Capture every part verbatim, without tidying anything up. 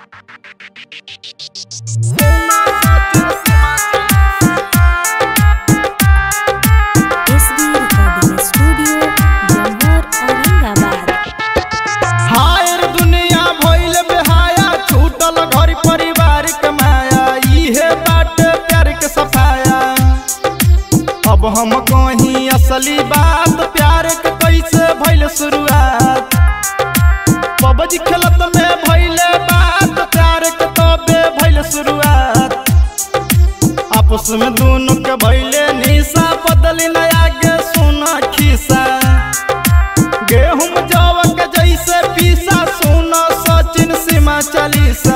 अब हम कहीं असली बात प्यार के कैसे भइल शुरुआत। पबजी खेलत में भइले बात प्यार के तबे भइल शुरुआत। आपस में दोनों के भइले निशा बदली न आगे सुना खिसा। गेहूं जव के जैसे पीसा सुना सचिन सीमा चालीसा।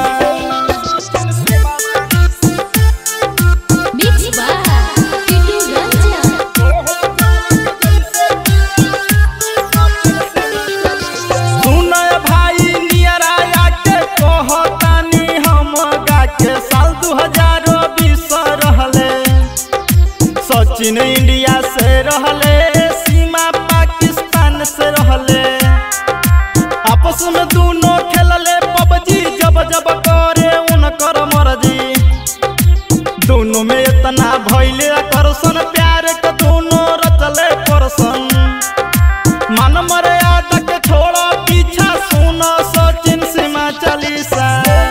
सचिन इंडिया से रहले सीमा पाकिस्तान से रहले। आपस में दोनों खेलले पबजी जब जब करे उनकर मर्जी। दोनों में इतना भइले आकर्षण प्यार के दोनों रचले परसन। मन मर्यादा के छोड़ा पीछा सुना सचिन सीमा चालीसा।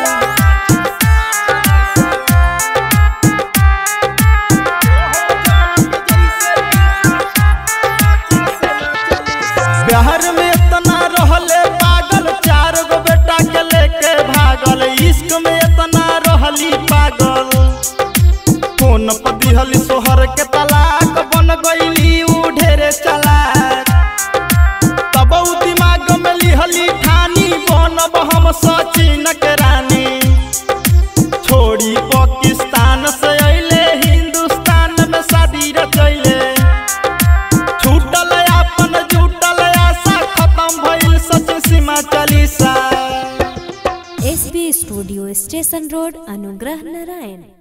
प्यार में इतना रहले पागल चार गो बेटा के लेके भागल। इश्क में इतना रहली पागल कौन पदिहली सोहर के तलाक बन गईली उ ढेरे चालाक। तब उ दिमाग में लिहली ठानी बनब हम सचिन के रानी। छोड़ी पाकिस्तान से अइले हिंदुस्तान में शादी रचैले। S B studio station road Anugrah Narayan.